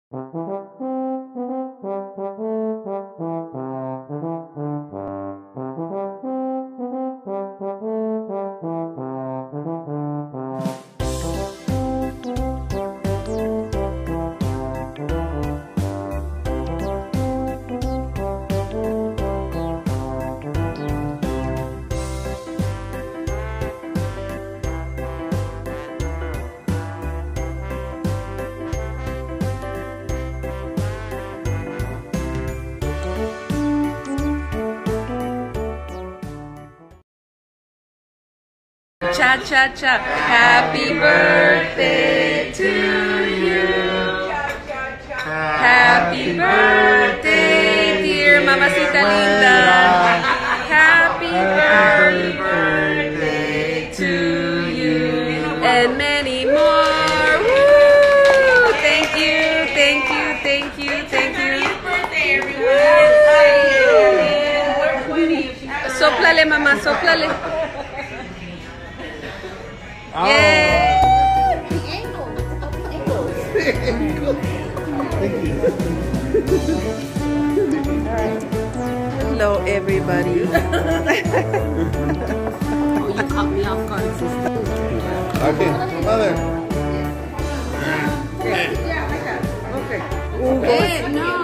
Cha cha cha. Happy birthday to you. Happy birthday, dear Mamacita Linda. Happy birthday to you. And many more. Woo! Thank you, thank you, thank you, thank you. Happy birthday, everyone. Soplale, mamá, soplale. Oh. Yay! The angles. The angles. Thank you. Hello, everybody. Oh, you caught me off guard, sister. Okay, mother. Yeah, like that. Okay. No.